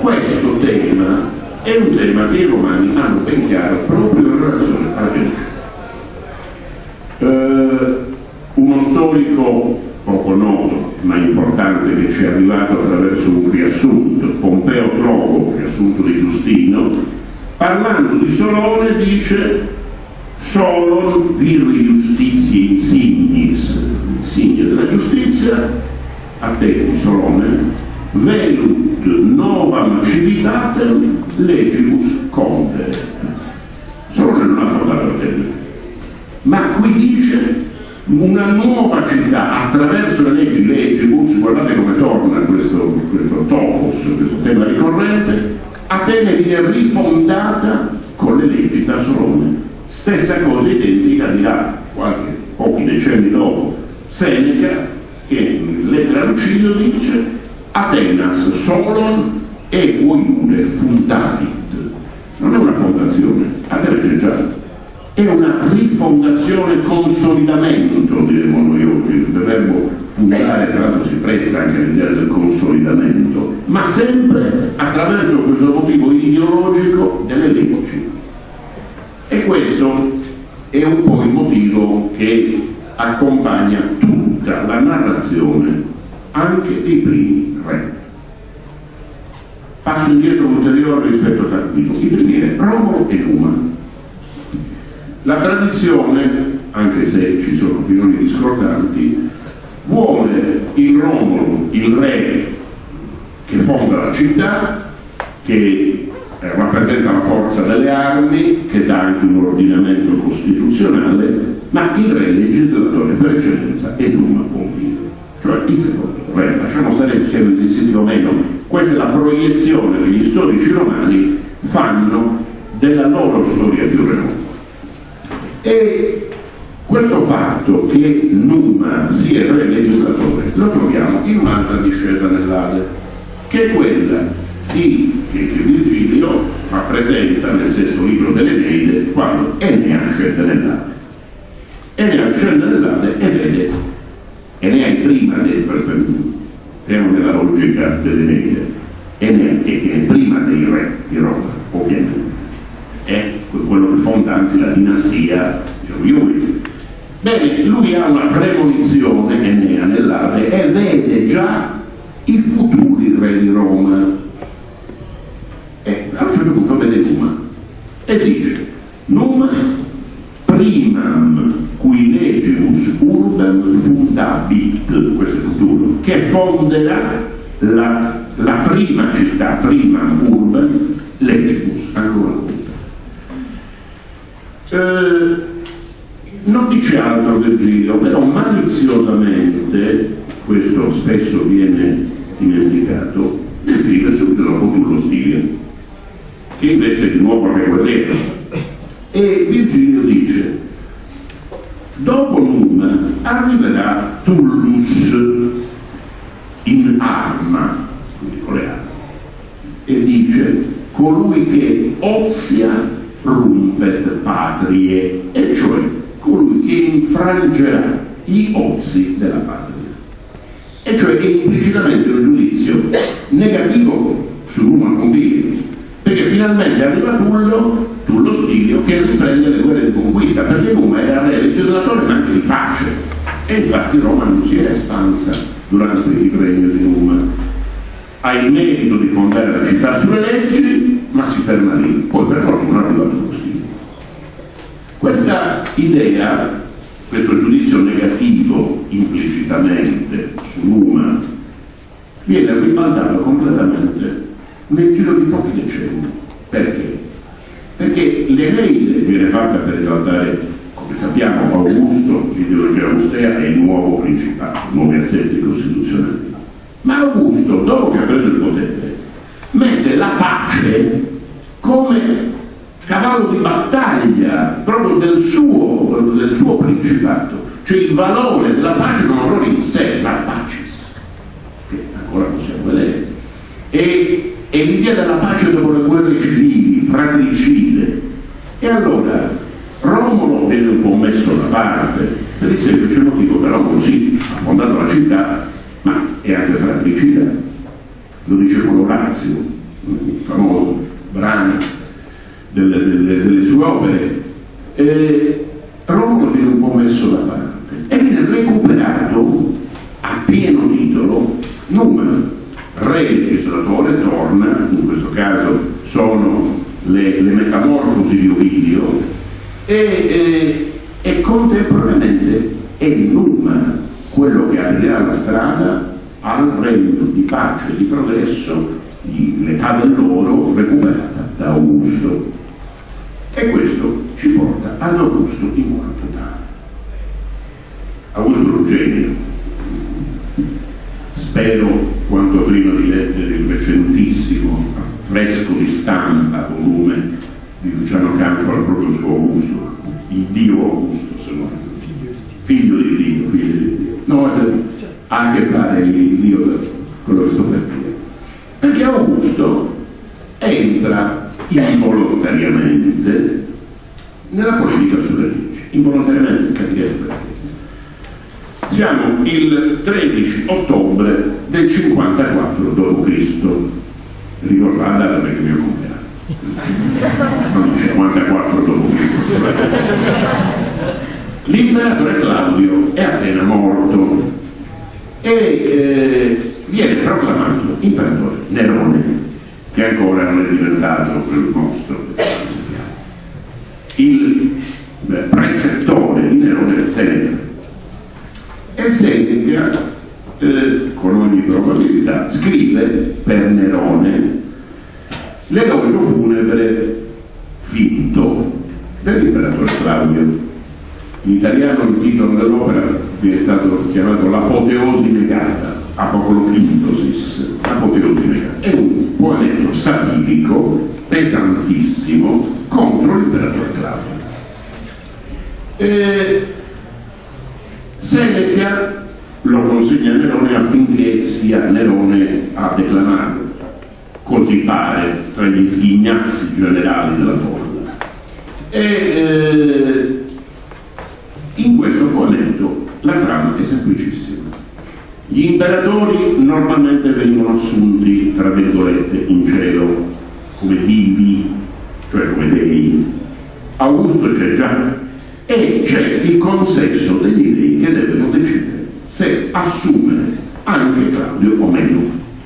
questo tema è un tema che i romani hanno ben chiaro proprio in relazione alla religione. Uno storico poco noto ma importante che ci è arrivato attraverso un riassunto, Pompeo Trogo, riassunto di Giustino, parlando di Solone dice: Solon vir justitiae insignis, insigne della giustizia, a te Solone, velut novam civitatem legibus conte. Solone non ha fondato Atene, ma qui dice una nuova città attraverso le leggi legibus. Guardate come torna questo topos, questo tema ricorrente. Atene viene rifondata con le leggi da Solone. Stessa cosa identica dirà pochi decenni dopo Seneca, che in Lettera a Lucilio dice: Atenas Solon equo fundavit. Non è una fondazione, Atene c'è già, è una rifondazione, consolidamento, diremmo noi oggi. Il verbo fundare tra l'altro si presta anche all'idea del consolidamento, ma sempre attraverso questo motivo ideologico delle leggi. E questo è un po' il motivo che accompagna tutta la narrazione anche dei primi re. Passo indietro ulteriore rispetto a Tarquinio. I primi re, Romolo e Numa. La tradizione, anche se ci sono opinioni discordanti, vuole in Romolo il re che fonda la città, che rappresenta la forza delle armi, che dà anche un ordinamento costituzionale, ma il re legislatore per eccellenza è Numa Pompilio, cioè il secondo re. Lasciamo stare se è esistito o meno, questa è la proiezione che gli storici romani fanno della loro storia più remota. E questo fatto che Numa sia il re legislatore lo troviamo in un'altra discesa nell'Ade, che è quella che Virgilio rappresenta nel sesto libro dell'Eneide, quando Enea scende nell'Ade. Enea scende nell'Ade e vede, Enea è prima entriamo nella logica dell'Eneide, Enea è prima dei re di Roma, ovviamente, è quello che fonda anzi la dinastia di Iuri. Bene, lui ha una premonizione, Enea, nell'Ade, e vede già i futuri re di Roma. A un certo punto vede Numa e dice: Numa primam cui legibus urbem fundabit, questo è il futuro, che fonderà la prima città, primam urbem legibus, ancora non dice altro Virgilio, però maliziosamente, questo spesso viene dimenticato, descrive subito dopo Tullo Stilia, che invece è di nuovo re guerriero. E Virgilio dice: dopo Numa arriverà Tullus in arma, quindi con le armi, e dice: colui che ozia rumpet patrie, e cioè colui che infrangerà gli ozi della patria. E cioè che implicitamente un giudizio negativo su Numa Pompilio, perché finalmente arriva Tullo Stilio, che riprende le guerre di conquista, perché Numa era re legislatore ma anche di pace, e infatti Roma non si è espansa durante il regno di Numa. Ha il merito di fondare la città sulle leggi, ma si ferma lì, poi per fortuna arriva Tullo Stilio. Questa idea, questo giudizio negativo implicitamente su Numa, viene ribaltato completamente nel giro di pochi decenni. Perché? Perché l'Eneide viene fatta per esaltare, come sappiamo, Augusto, l'ideologia augustea, è il nuovo principato, nuovi assetti costituzionali. Ma Augusto, dopo che ha preso il potere, mette la pace come cavallo di battaglia proprio del suo principato, cioè il valore della pace non valore in sé, la pacis, che ancora possiamo vedere, e l'idea della pace dopo le guerre civili, fratricide. E allora Romolo viene un po' messo da parte per il semplice motivo che Romolo sì, ha fondato la città, ma è anche fratricida, lo dice con Orazio, il famoso brano delle sue opere, Romolo viene un po' messo da parte e viene recuperato a pieno titolo Numa. Re leggislatore torna, in questo caso sono le metamorfosi di Ovidio, e contemporaneamente è Numa quello che aprirà la strada al regno di pace e di progresso, l'età dell'oro recuperata da Augusto. E questo ci porta ad Augusto in quanto tale. Augusto è un genio. Spero quanto prima di leggere il recentissimo fresco di stampa, volume di Luciano Canfora proprio su Augusto, il Dio Augusto, se no, figlio di Dio. No, ha a che fare il Dio da quello che sto per dire. Perché Augusto entra involontariamente nella politica sulle leggi. Involontariamente, capirete perché. Siamo il 13 ottobre del 54 d.C. Ricordate perché mi ho compleanno. Non il 54 d.C. L'imperatore Claudio è appena morto e viene proclamato imperatore Nerone, che ancora non è diventato quel mostro. Il precettore di Nerone è Seneca. E Seneca, con ogni probabilità, scrive per Nerone l'elogio funebre finto dell'imperatore Claudio. In italiano il titolo dell'opera viene stato chiamato L'apoteosi negata, Apocloclintosis, Apoteosi negata. È un poemetto satirico pesantissimo contro l'imperatore Claudio. Seneca lo consegna a Nerone affinché sia Nerone a declamarlo, così pare, tra gli sghignazzi generali della folla. E in questo poemetto la trama è semplicissima. Gli imperatori normalmente vengono assunti, tra virgolette, in cielo come divi, cioè come dei. Augusto c'è già, e c'è il consesso degli dei che devono decidere se assumere anche Claudio o meno.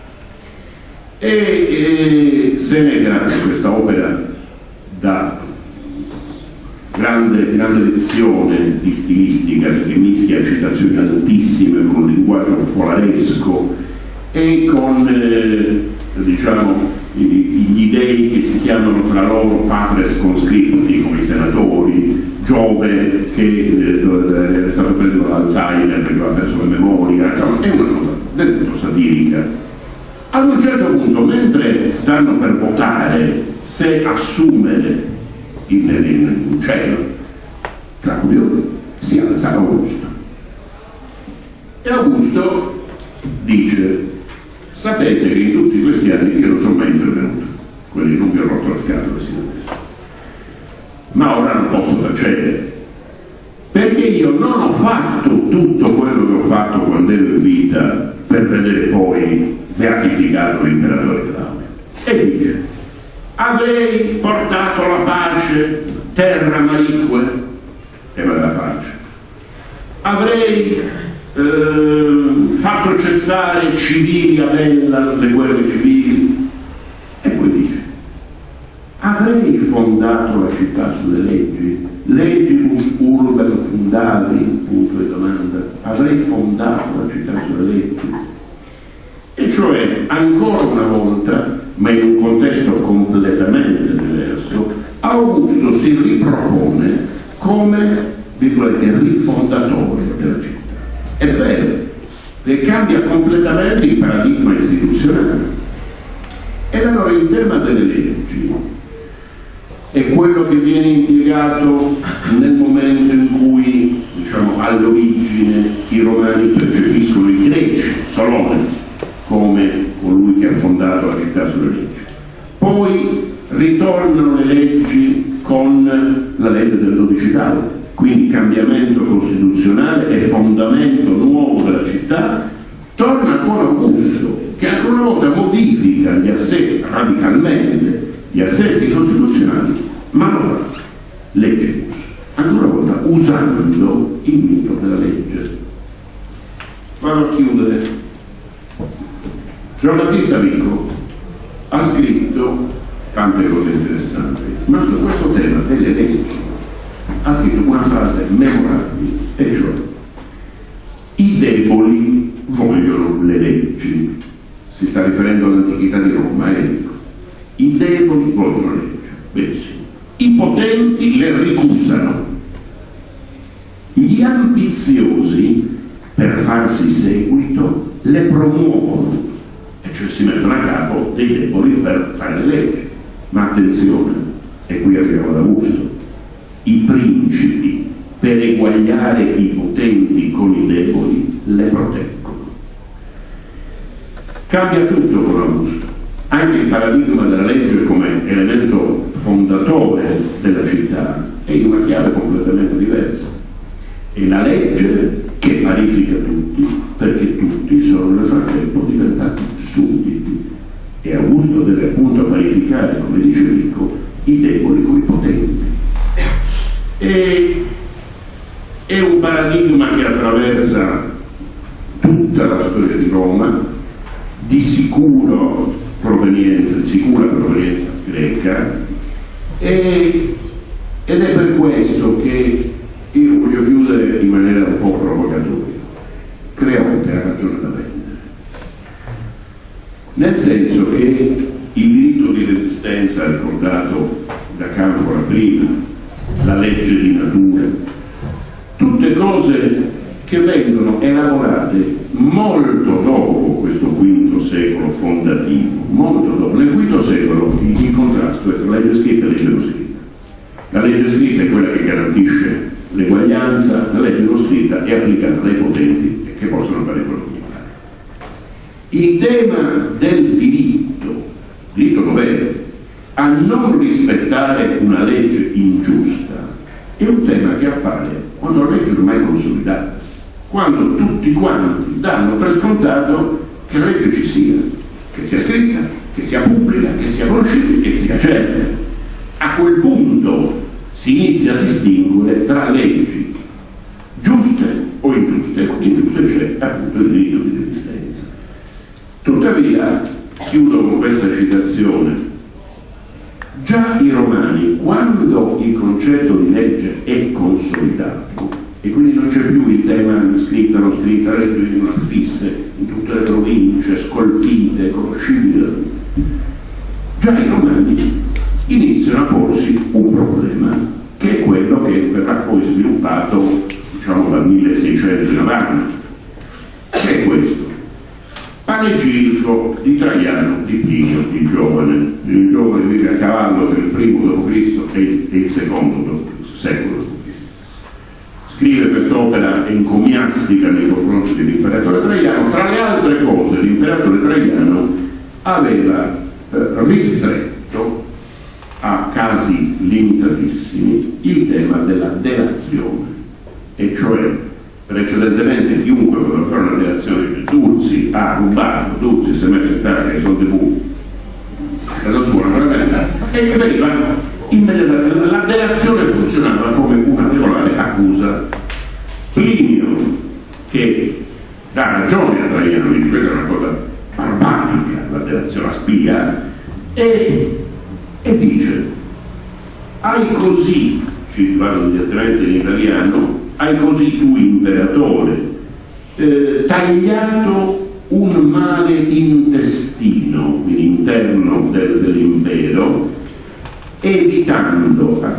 E Seneca, questa opera da grande lezione di stilistica, che mischia citazioni altissime con un linguaggio popolaresco e con diciamo gli dei che si chiamano tra loro patres conscripti, come i senatori, Giove che è stato preso dall'Alzheimer perché aveva perso la memoria, insomma è una cosa del tutto satirica. Ad un certo punto, mentre stanno per votare se assumere in cielo Claudio, si alza Augusto e Augusto dice: sapete che in tutti questi anni io non sono mai intervenuto, quelli non vi ho rotto la scatola sino adesso, ma ora non posso tacere, perché io non ho fatto tutto quello che ho fatto quando ero in vita per vedere poi beatificato l'imperatore Claudio. E dice: avrei portato la pace terra marique, e va la pace, avrei fatto cessare civili a Bella, le guerre civili, e poi dice: avrei fondato la città sulle leggi, legibus urbem fundavi, punto di domanda, avrei fondato la città sulle leggi. E cioè, ancora una volta, ma in un contesto completamente diverso, Augusto si ripropone come, virgolette, rifondatore della città. È vero, che cambia completamente il paradigma istituzionale. Ed allora il tema delle leggi è quello che viene impiegato nel momento in cui, diciamo, all'origine i romani percepiscono i greci, Solone, come colui che ha fondato la città sulle leggi. Poi ritornano le leggi con la legge del 12 quindi cambiamento costituzionale e fondamento nuovo della città, torna con Augusto, che ancora una volta modifica gli assetti radicalmente, gli assetti costituzionali, ma lo fa legibus, ancora una volta usando il mito della legge. Vado a chiudere. Giambattista Vico ha scritto tante cose interessanti, ma su questo tema delle leggi ha scritto una frase memorabile, e cioè: i deboli vogliono le leggi. Si sta riferendo all'antichità di Roma, ecco. I deboli vogliono le leggi, benissimo. I potenti le ricusano. Gli ambiziosi, per farsi seguito, le promuovono, e cioè si mettono a capo dei deboli per fare le leggi. Ma attenzione, e qui arriviamo ad Augusto, i principi, per eguagliare i potenti con i deboli, le proteggono. Cambia tutto con Augusto, anche il paradigma della legge come elemento fondatore della città è in una chiave completamente diversa. È la legge che parifica tutti, perché tutti sono nel frattempo diventati sudditi, e Augusto deve appunto parificare, come dice Vico, i deboli con i potenti. È un paradigma che attraversa tutta la storia di Roma, di sicura provenienza greca, ed è per questo che io voglio chiudere in maniera un po' provocatoria. Creonte ha ragione da vendere, nel senso che il diritto di resistenza ricordato da Canfora prima, la legge di natura, tutte cose che vengono elaborate molto dopo questo V secolo fondativo, molto dopo. Nel V secolo il contrasto è tra legge scritta e legge non scritta. La legge scritta è quella che garantisce l'eguaglianza, la legge non scritta è applicata dai potenti e che possono fare quello che gli pare. Il tema del diritto dovere a non rispettare una legge ingiusta è un tema che appare quando la legge ormai è consolidata, quando tutti quanti danno per scontato che la legge ci sia, che sia scritta, che sia pubblica, che sia conosciuta e che sia certa. A quel punto si inizia a distinguere tra leggi giuste o ingiuste, e ingiuste c'è appunto il diritto di resistenza. Tuttavia, chiudo con questa citazione: già i romani, quando il concetto di legge è consolidato, e quindi non c'è più il tema scritta o non scritta, la legge di una fisse in tutte le province, scolpite, conoscibili, già i romani iniziano a porsi un problema, che è quello che verrà poi sviluppato, diciamo, dal 1600 in avanti, che è questo: panegirico di Traiano di Plinio il Giovane. Il Giovane vive a cavallo tra il primo d.C. e il secondo secolo d.C. Scrive quest'opera encomiastica nei confronti dell'imperatore Traiano. Tra le altre cose, l'imperatore Traiano aveva ristretto a casi limitatissimi il tema della delazione, e cioè precedentemente chiunque voleva fare una delazione, Dulci ha rubato, Dulci si è messo in terra ai soldi pubblici, casa sua, e che veniva immediatamente, la delazione funzionava come una regolare accusa. Plinio, che dà ragione a Traiano, dice questa è una cosa barbatica, la delazione, la spia, e dice: hai così, ci parlo direttamente in italiano, hai così tu imperatore tagliato un male intestino, quindi interno dell'impero, evitando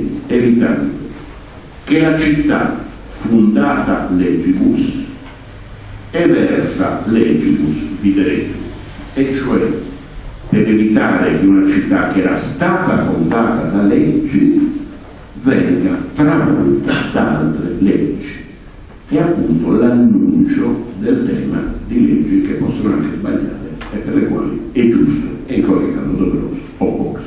che la città fundata legibus eversa legibus videretur, e cioè per evitare che una città che era stata fondata da leggi venga travolta da altre leggi. È appunto l'annuncio del tema di leggi che possono anche sbagliare e per le quali è giusto e in qualche caso doveroso opporsi.